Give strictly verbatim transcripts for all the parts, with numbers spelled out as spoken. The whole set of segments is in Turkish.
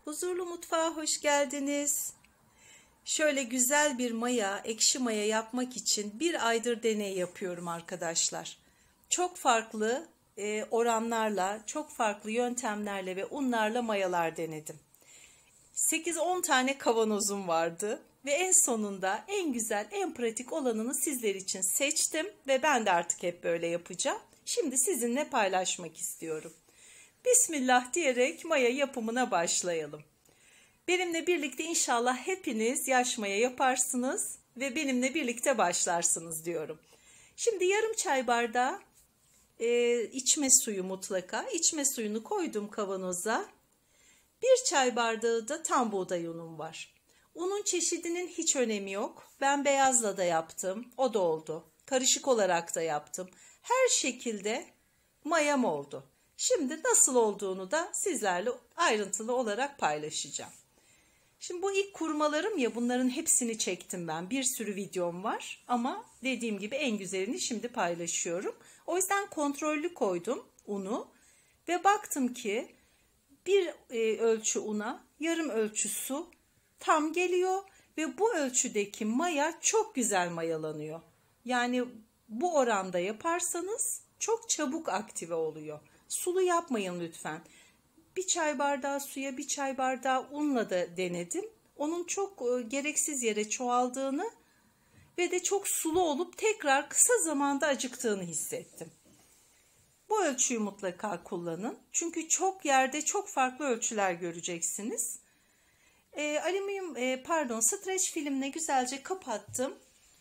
Huzurlu mutfağa hoş geldiniz. Şöyle güzel bir maya, ekşi maya yapmak için bir aydır deney yapıyorum arkadaşlar. Çok farklı e, oranlarla, çok farklı yöntemlerle ve unlarla mayalar denedim. sekiz on tane kavanozum vardı ve en sonunda en güzel, en pratik olanını sizler için seçtim ve ben de artık hep böyle yapacağım. Şimdi sizinle paylaşmak istiyorum. Bismillah diyerek maya yapımına başlayalım. Benimle birlikte inşallah hepiniz yaş maya yaparsınız ve benimle birlikte başlarsınız diyorum. Şimdi yarım çay bardağı e, içme suyu mutlaka. İçme suyunu koydum kavanoza. Bir çay bardağı da tam buğday unum var. Unun çeşidinin hiç önemi yok. Ben beyazla da yaptım. O da oldu. Karışık olarak da yaptım. Her şekilde mayam oldu. Şimdi nasıl olduğunu da sizlerle ayrıntılı olarak paylaşacağım. Şimdi bu ilk kurmalarım ya, bunların hepsini çektim ben. Bir sürü videom var ama dediğim gibi en güzelini şimdi paylaşıyorum. O yüzden kontrollü koydum unu ve baktım ki bir e, ölçü una yarım ölçü su tam geliyor ve bu ölçüdeki maya çok güzel mayalanıyor. Yani bu oranda yaparsanız çok çabuk aktive oluyor. Sulu yapmayın lütfen. Bir çay bardağı suya bir çay bardağı unla da denedim. Onun çok e, gereksiz yere çoğaldığını ve de çok sulu olup tekrar kısa zamanda acıktığını hissettim. Bu ölçüyü mutlaka kullanın. Çünkü çok yerde çok farklı ölçüler göreceksiniz. E, alüminyum e, pardon streç filmle güzelce kapattım.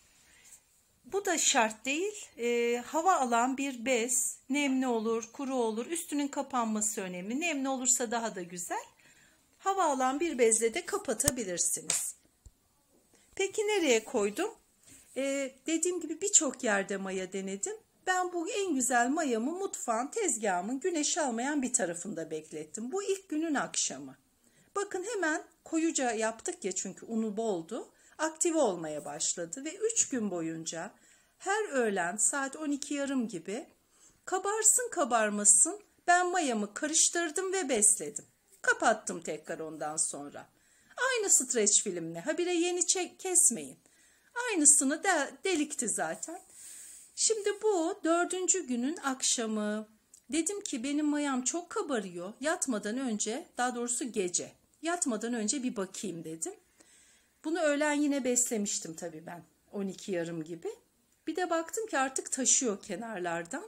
Bu da şart değil. E, hava alan bir bez, nemli olur, kuru olur. Üstünün kapanması önemli. Nemli olursa daha da güzel. Hava alan bir bezle de kapatabilirsiniz. Peki nereye koydum? E, dediğim gibi birçok yerde maya denedim. Ben bu en güzel mayamı mutfağın, tezgahımın güneş almayan bir tarafında beklettim. Bu ilk günün akşamı. Bakın hemen koyuca yaptık ya, çünkü unu boldu. Aktive olmaya başladı ve üç gün boyunca her öğlen saat on iki yarım gibi kabarsın kabarmasın ben mayamı karıştırdım ve besledim. Kapattım tekrar ondan sonra. Aynı streç filmle, habire yeni çek, kesmeyin. Aynısını de, delikti zaten. Şimdi bu dördüncü günün akşamı. Dedim ki benim mayam çok kabarıyor. Yatmadan önce, daha doğrusu gece yatmadan önce bir bakayım dedim. Bunu öğlen yine beslemiştim tabii ben. on iki yarım gibi. Bir de baktım ki artık taşıyor kenarlardan.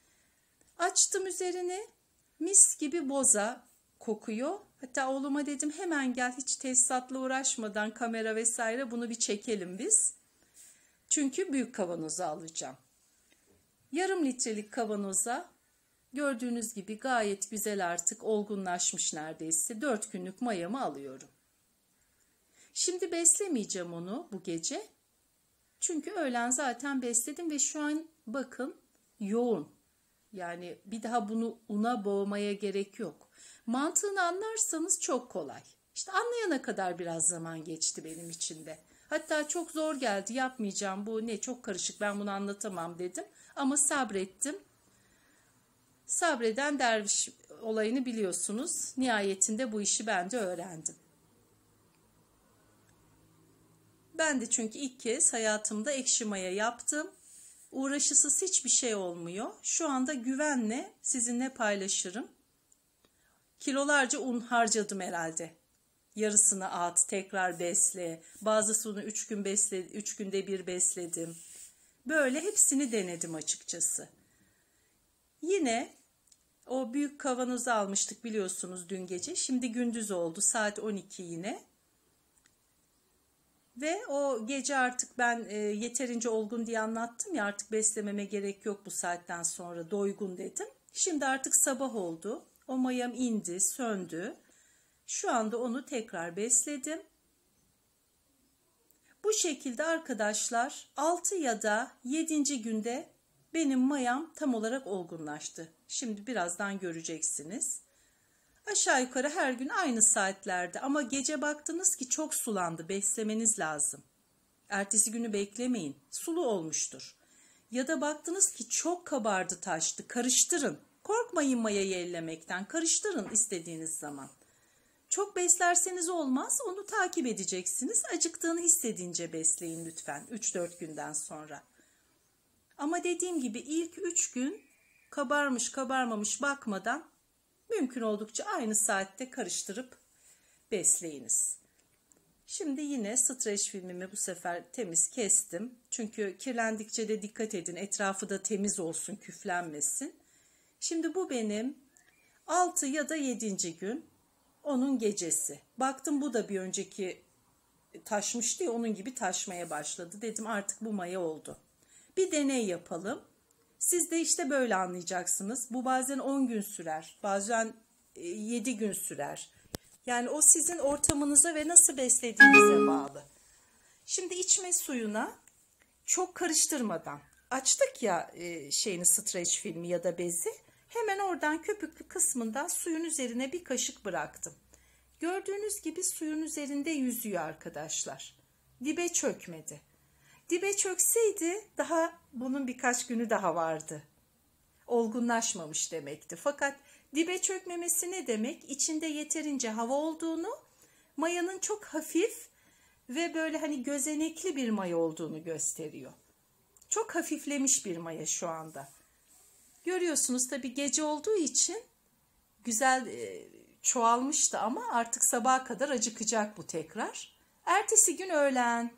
Açtım üzerini. Mis gibi boza kokuyor. Hatta oğluma dedim hemen gel, hiç tesisatla uğraşmadan kamera vesaire, bunu bir çekelim biz. Çünkü büyük kavanoza alacağım. Yarım litrelik kavanoza gördüğünüz gibi gayet güzel, artık olgunlaşmış neredeyse. dört günlük mayamı alıyorum. Şimdi beslemeyeceğim onu bu gece. Çünkü öğlen zaten besledim ve şu an bakın yoğun. Yani bir daha bunu una boğmaya gerek yok. Mantığını anlarsanız çok kolay. İşte anlayana kadar biraz zaman geçti benim için de. Hatta çok zor geldi, yapmayacağım, bu ne çok karışık, ben bunu anlatamam dedim. Ama sabrettim. Sabreden derviş olayını biliyorsunuz. Nihayetinde bu işi ben de öğrendim. Ben de çünkü ilk kez hayatımda ekşi maya yaptım. Uğraşısız hiçbir şey olmuyor. Şu anda güvenle sizinle paylaşırım. Kilolarca un harcadım herhalde. Yarısını at, tekrar besle. Bazısını üç gün besle, üç günde bir besledim. Böyle hepsini denedim açıkçası. Yine o büyük kavanozu almıştık biliyorsunuz dün gece. Şimdi gündüz oldu, saat on iki yine. Ve o gece artık ben e, yeterince olgun diye anlattım ya, artık beslememe gerek yok bu saatten sonra, doygun dedim. Şimdi artık sabah oldu. O mayam indi, söndü. Şu anda onu tekrar besledim. Bu şekilde arkadaşlar altı ya da yedinci günde benim mayam tam olarak olgunlaştı. Şimdi birazdan göreceksiniz. Aşağı yukarı her gün aynı saatlerde, ama gece baktınız ki çok sulandı, beslemeniz lazım. Ertesi günü beklemeyin, sulu olmuştur. Ya da baktınız ki çok kabardı, taştı, karıştırın. Korkmayın mayayı ellemekten, karıştırın istediğiniz zaman. Çok beslerseniz olmaz. Onu takip edeceksiniz. Acıktığını hissedince besleyin lütfen üç dört günden sonra. Ama dediğim gibi ilk üç gün kabarmış kabarmamış bakmadan mümkün oldukça aynı saatte karıştırıp besleyiniz. Şimdi yine streç filmimi bu sefer temiz kestim. Çünkü kirlendikçe de dikkat edin, etrafı da temiz olsun, küflenmesin. Şimdi bu benim altı ya da yedinci gün, onun gecesi. Baktım bu da bir önceki taşmıştı ya, onun gibi taşmaya başladı. Dedim artık bu maya oldu. Bir deney yapalım. Siz de işte böyle anlayacaksınız. Bu bazen on gün sürer, bazen yedi gün sürer. Yani o sizin ortamınıza ve nasıl beslediğinize bağlı. Şimdi içme suyuna çok karıştırmadan açtık ya şeyini, streç filmi ya da bezi. Hemen oradan köpüklü kısmından suyun üzerine bir kaşık bıraktım. Gördüğünüz gibi suyun üzerinde yüzüyor arkadaşlar. Dibe çökmedi. Dibe çökseydi daha bunun birkaç günü daha vardı. Olgunlaşmamış demekti. Fakat dibe çökmemesi ne demek? İçinde yeterince hava olduğunu, mayanın çok hafif ve böyle hani gözenekli bir maya olduğunu gösteriyor. Çok hafiflemiş bir maya şu anda. Görüyorsunuz tabii gece olduğu için güzel e, çoğalmıştı ama artık sabaha kadar acıkacak bu tekrar. Ertesi gün öğlen.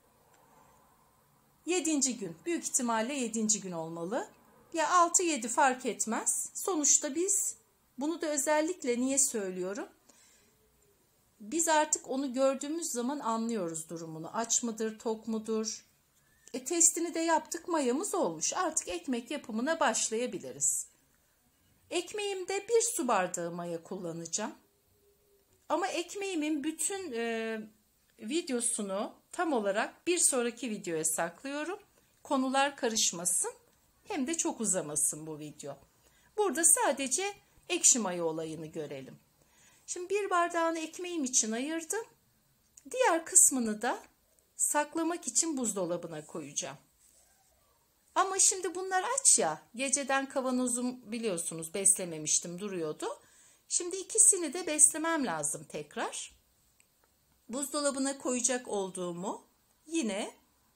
Yedinci gün. Büyük ihtimalle yedinci gün olmalı. Ya altı yedi fark etmez. Sonuçta biz bunu da özellikle niye söylüyorum? Biz artık onu gördüğümüz zaman anlıyoruz durumunu. Aç mıdır, tok mudur? E, testini de yaptık, mayamız olmuş. Artık ekmek yapımına başlayabiliriz. Ekmeğimde bir su bardağı maya kullanacağım. Ama ekmeğimin bütün e, videosunu tam olarak bir sonraki videoya saklıyorum. Konular karışmasın, hem de çok uzamasın bu video. Burada sadece ekşi maya olayını görelim. Şimdi bir bardağını ekmeğim için ayırdım. Diğer kısmını da saklamak için buzdolabına koyacağım. Ama şimdi bunlar aç ya. Geceden kavanozum biliyorsunuz beslememiştim, duruyordu. Şimdi ikisini de beslemem lazım tekrar. Buzdolabına koyacak olduğumu yine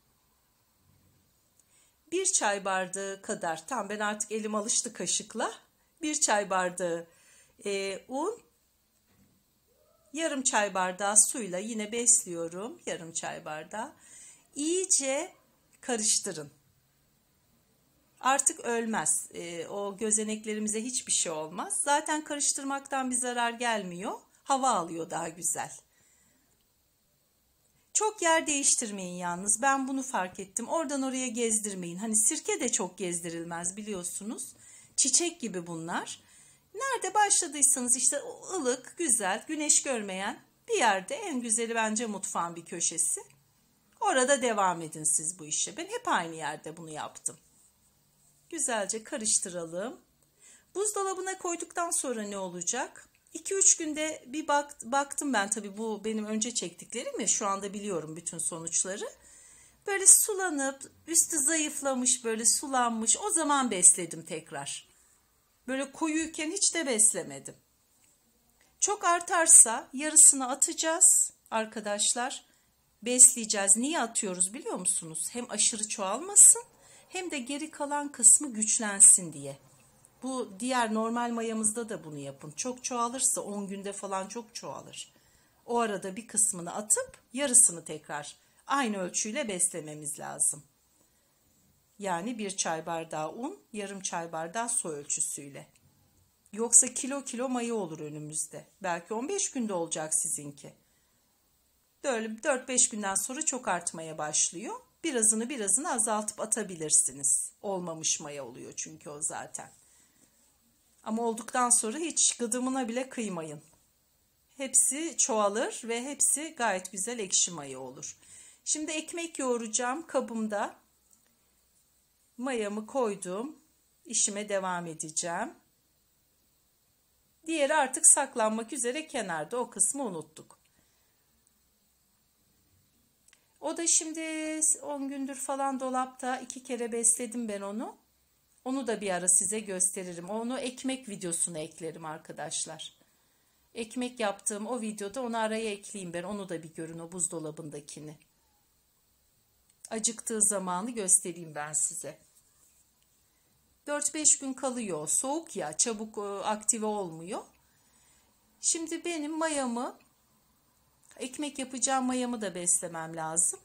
bir çay bardağı kadar, tam ben artık elim alıştı kaşıkla. Bir çay bardağı e, un, yarım çay bardağı suyla yine besliyorum. Yarım çay bardağı. İyice karıştırın. Artık ölmez. E, o gözeneklerimize hiçbir şey olmaz. Zaten karıştırmaktan bir zarar gelmiyor. Hava alıyor daha güzel. Çok yer değiştirmeyin yalnız. Ben bunu fark ettim. Oradan oraya gezdirmeyin. Hani sirke de çok gezdirilmez biliyorsunuz. Çiçek gibi bunlar. Nerede başladıysanız işte ılık, güzel, güneş görmeyen bir yerde, en güzeli bence mutfağın bir köşesi. Orada devam edin siz bu işe. Ben hep aynı yerde bunu yaptım. Güzelce karıştıralım. Buzdolabına koyduktan sonra ne olacak? iki üç günde bir bak, baktım ben, tabii bu benim önce çektiklerim ya, şu anda biliyorum bütün sonuçları. Böyle sulanıp üstü zayıflamış, böyle sulanmış, o zaman besledim tekrar. Böyle koyuyken hiç de beslemedim. Çok artarsa yarısını atacağız arkadaşlar. Besleyeceğiz. Niye atıyoruz biliyor musunuz? Hem aşırı çoğalmasın hem de geri kalan kısmı güçlensin diye. Bu diğer normal mayamızda da bunu yapın. Çok çoğalırsa on günde falan çok çoğalır. O arada bir kısmını atıp yarısını tekrar aynı ölçüyle beslememiz lazım. Yani bir çay bardağı un, yarım çay bardağı su ölçüsüyle. Yoksa kilo kilo maya olur önümüzde. Belki on beş günde olacak sizinki. Böyle dört beş günden sonra çok artmaya başlıyor. Birazını birazını azaltıp atabilirsiniz. Olmamış maya oluyor çünkü o zaten. Ama olduktan sonra hiç gıdımına bile kıymayın. Hepsi çoğalır ve hepsi gayet güzel ekşi maya olur. Şimdi ekmek yoğuracağım kabımda. Mayamı koydum. İşime devam edeceğim. Diğeri artık saklanmak üzere kenarda. O kısmı unuttuk. O da şimdi on gündür falan dolapta. iki kere besledim ben onu. Onu da bir ara size gösteririm. Onu ekmek videosuna eklerim arkadaşlar. Ekmek yaptığım o videoda onu araya ekleyeyim ben. Onu da bir görün, o buzdolabındakini. Acıktığı zamanı göstereyim ben size. dört beş gün kalıyor. Soğuk ya, çabuk aktive olmuyor. Şimdi benim mayamı, ekmek yapacağım mayamı da beslemem lazım.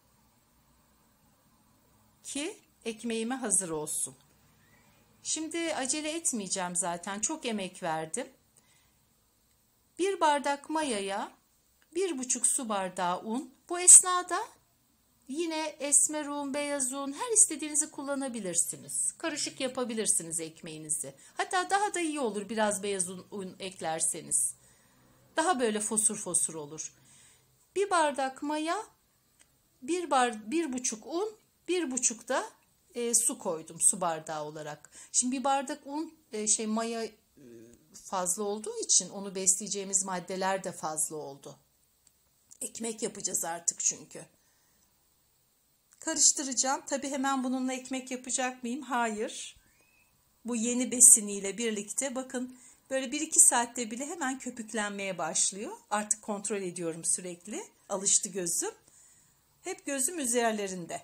Ki ekmeğime hazır olsun. Şimdi acele etmeyeceğim zaten. Çok emek verdim. Bir bardak mayaya bir buçuk su bardağı un. Bu esnada yine esmer un, beyaz un, her istediğinizi kullanabilirsiniz. Karışık yapabilirsiniz ekmeğinizi. Hatta daha da iyi olur biraz beyaz un, un eklerseniz. Daha böyle fosur fosur olur. Bir bardak maya, bir bar, bir buçuk un, bir buçuk da e, su koydum su bardağı olarak. Şimdi bir bardak un, e, şey maya e, fazla olduğu için onu besleyeceğimiz maddeler de fazla oldu. Ekmek yapacağız artık çünkü. Karıştıracağım. Tabii hemen bununla ekmek yapacak mıyım? Hayır. Bu yeni besiniyle birlikte bakın böyle bir iki saatte bile hemen köpüklenmeye başlıyor. Artık kontrol ediyorum sürekli. Alıştı gözüm. Hep gözüm üzerlerinde.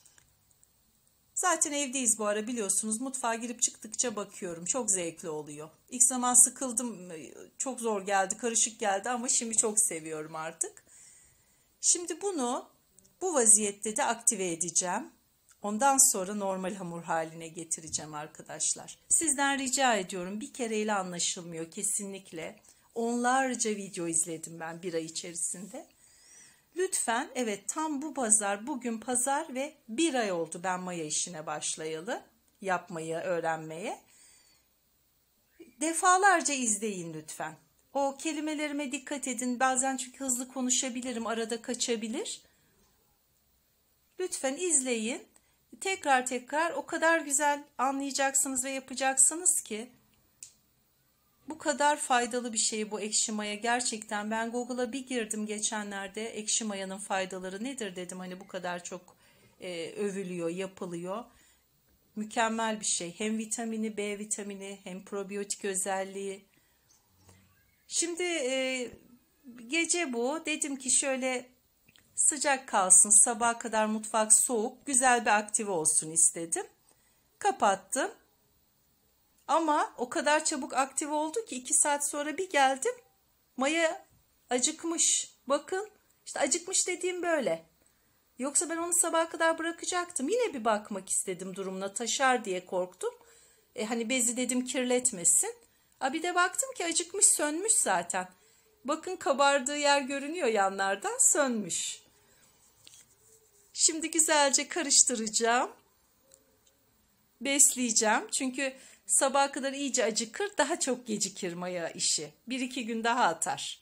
Zaten evdeyiz bu ara, biliyorsunuz. Mutfağa girip çıktıkça bakıyorum. Çok zevkli oluyor. İlk zaman sıkıldım. Çok zor geldi, karışık geldi ama şimdi çok seviyorum artık. Şimdi bunu bu vaziyette de aktive edeceğim. Ondan sonra normal hamur haline getireceğim arkadaşlar. Sizden rica ediyorum, bir kereyle anlaşılmıyor kesinlikle. Onlarca video izledim ben bir ay içerisinde. Lütfen, evet, tam bu pazar, bugün pazar ve bir ay oldu ben maya işine başlayalı, yapmayı öğrenmeye. Defalarca izleyin lütfen. O kelimelerime dikkat edin. Bazen çünkü hızlı konuşabilirim, arada kaçabilir. Lütfen izleyin. Tekrar tekrar o kadar güzel anlayacaksınız ve yapacaksınız ki. Bu kadar faydalı bir şey bu ekşi maya. Gerçekten ben Google'a bir girdim geçenlerde. Ekşi mayanın faydaları nedir dedim. Hani bu kadar çok e, övülüyor, yapılıyor. Mükemmel bir şey. Hem vitamini, B vitamini, hem probiyotik özelliği. Şimdi e, gece bu. Dedim ki şöyle sıcak kalsın, sabaha kadar mutfak soğuk, güzel bir aktive olsun istedim. Kapattım. Ama o kadar çabuk aktive oldu ki iki saat sonra bir geldim. Maya acıkmış. Bakın işte acıkmış dediğim böyle. Yoksa ben onu sabaha kadar bırakacaktım. Yine bir bakmak istedim, durumuna taşar diye korktum. E, hani bezi dedim kirletmesin. A, bir de baktım ki acıkmış, sönmüş zaten. Bakın kabardığı yer görünüyor, yanlardan sönmüş. Şimdi güzelce karıştıracağım. Besleyeceğim. Çünkü sabaha kadar iyice acıkır, daha çok gecikir maya işi. Bir iki gün daha atar.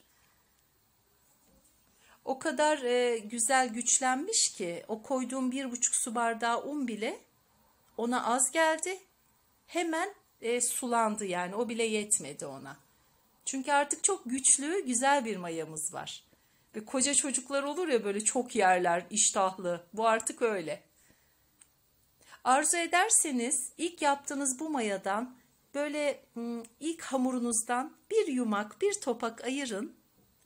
O kadar e, güzel güçlenmiş ki o koyduğum bir buçuk su bardağı un bile ona az geldi. Hemen e, sulandı, yani o bile yetmedi ona. Çünkü artık çok güçlü, güzel bir mayamız var. Ve koca çocuklar olur ya, böyle çok yerler, iştahlı. Bu artık öyle. Arzu ederseniz ilk yaptığınız bu mayadan böyle ilk hamurunuzdan bir yumak, bir topak ayırın.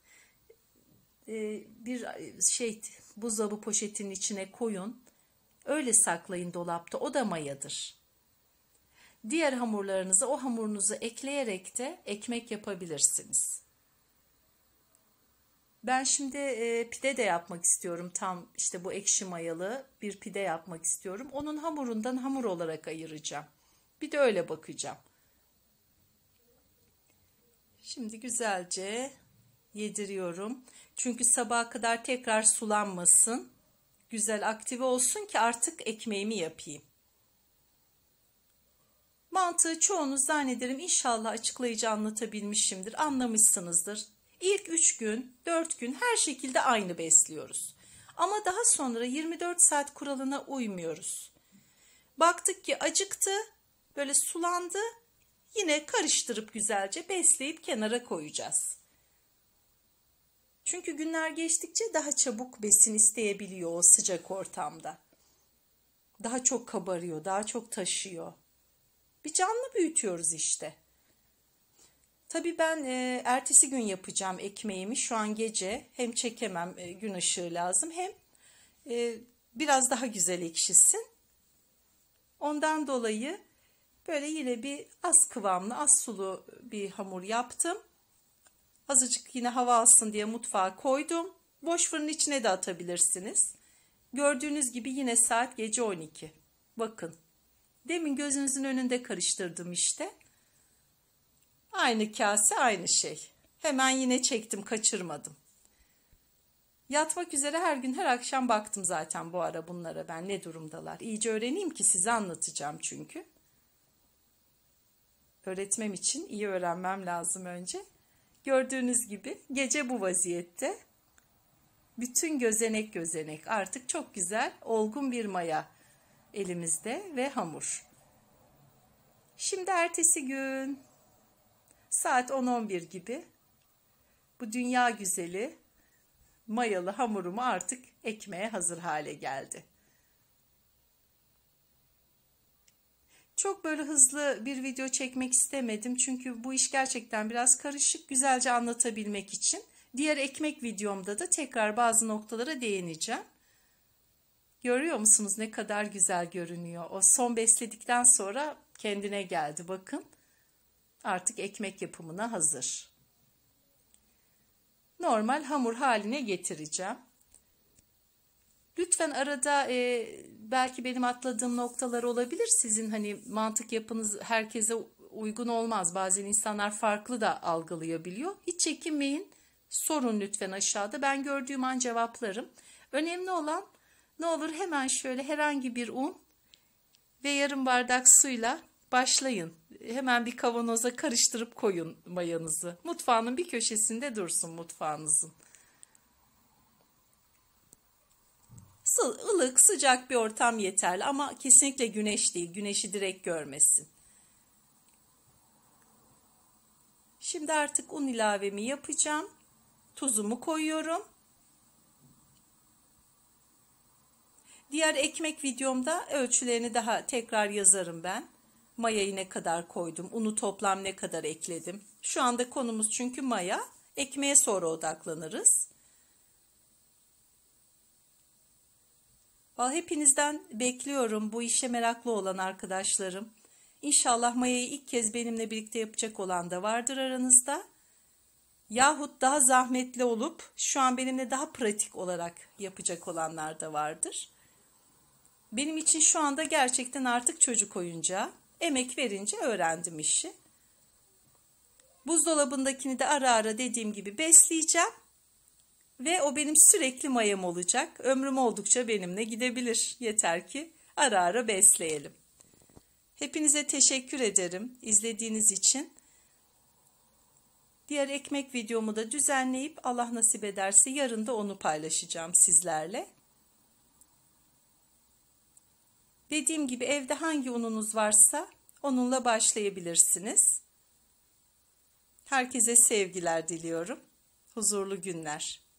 Bir şey buzdolabı poşetinin içine koyun. Öyle saklayın dolapta. O da mayadır. Diğer hamurlarınızı o hamurunuzu ekleyerek de ekmek yapabilirsiniz. Ben şimdi e, pide de yapmak istiyorum. Tam işte bu ekşi mayalı bir pide yapmak istiyorum. Onun hamurundan hamur olarak ayıracağım. Bir de öyle bakacağım. Şimdi güzelce yediriyorum. Çünkü sabaha kadar tekrar sulanmasın. Güzel aktive olsun ki artık ekmeğimi yapayım. Mantığı çoğunuz zannederim inşallah açıklayıcı anlatabilmişimdir. Anlamışsınızdır. İlk üç gün, dört gün her şekilde aynı besliyoruz. Ama daha sonra yirmi dört saat kuralına uymuyoruz. Baktık ki acıktı, böyle sulandı. Yine karıştırıp güzelce besleyip kenara koyacağız. Çünkü günler geçtikçe daha çabuk besin isteyebiliyor o sıcak ortamda. Daha çok kabarıyor, daha çok taşıyor. Bir canlı büyütüyoruz işte. Tabii ben e, ertesi gün yapacağım ekmeğimi. Şu an gece hem çekemem, e, gün ışığı lazım, hem e, biraz daha güzel ekşisin. Ondan dolayı böyle yine bir az kıvamlı, az sulu bir hamur yaptım. Azıcık yine hava alsın diye mutfağa koydum. Boş fırının içine de atabilirsiniz. Gördüğünüz gibi yine saat gece on iki. Bakın. Demin gözünüzün önünde karıştırdım işte. Aynı kase, aynı şey. Hemen yine çektim, kaçırmadım. Yatmak üzere her gün her akşam baktım zaten bu ara bunlara, ben ne durumdalar. İyice öğreneyim ki size anlatacağım çünkü. Öğretmem için iyi öğrenmem lazım önce. Gördüğünüz gibi gece bu vaziyette. Bütün gözenek gözenek, artık çok güzel olgun bir maya elimizde ve hamur. Şimdi ertesi gün saat on on bir gibi bu dünya güzeli mayalı hamurumu artık ekmeğe hazır hale geldi. Çok böyle hızlı bir video çekmek istemedim çünkü bu iş gerçekten biraz karışık, güzelce anlatabilmek için. Diğer ekmek videomda da tekrar bazı noktalara değineceğim. Görüyor musunuz ne kadar güzel görünüyor? O son besledikten sonra kendine geldi, bakın. Artık ekmek yapımına hazır. Normal hamur haline getireceğim. Lütfen arada e, belki benim atladığım noktalar olabilir. Sizin hani mantık yapınız herkese uygun olmaz. Bazen insanlar farklı da algılayabiliyor. Hiç çekinmeyin. Sorun lütfen aşağıda. Ben gördüğüm an cevaplarım. Önemli olan ne olur hemen şöyle herhangi bir un ve yarım bardak suyla başlayın. Hemen bir kavanoza karıştırıp koyun mayanızı. Mutfağının bir köşesinde dursun mutfağınızın. Ilık, sıcak bir ortam yeterli ama kesinlikle güneş değil. Güneşi direkt görmesin. Şimdi artık un ilavemi yapacağım. Tuzumu koyuyorum. Diğer ekmek videomda ölçülerini daha tekrar yazarım ben. Mayayı ne kadar koydum, unu toplam ne kadar ekledim. Şu anda konumuz çünkü maya. Ekmeğe sonra odaklanırız. Hepinizden bekliyorum bu işe meraklı olan arkadaşlarım. İnşallah mayayı ilk kez benimle birlikte yapacak olan da vardır aranızda. Yahut daha zahmetli olup şu an benimle daha pratik olarak yapacak olanlar da vardır. Benim için şu anda gerçekten artık çocuk oyuncağı. Emek verince öğrendim işi. Buzdolabındakini de ara ara dediğim gibi besleyeceğim. Ve o benim sürekli mayam olacak. Ömrüm oldukça benimle gidebilir. Yeter ki ara ara besleyelim. Hepinize teşekkür ederim izlediğiniz için. Diğer ekmek videomu da düzenleyip Allah nasip ederse yarın da onu paylaşacağım sizlerle. Dediğim gibi evde hangi ununuz varsa onunla başlayabilirsiniz. Herkese sevgiler diliyorum. Huzurlu günler.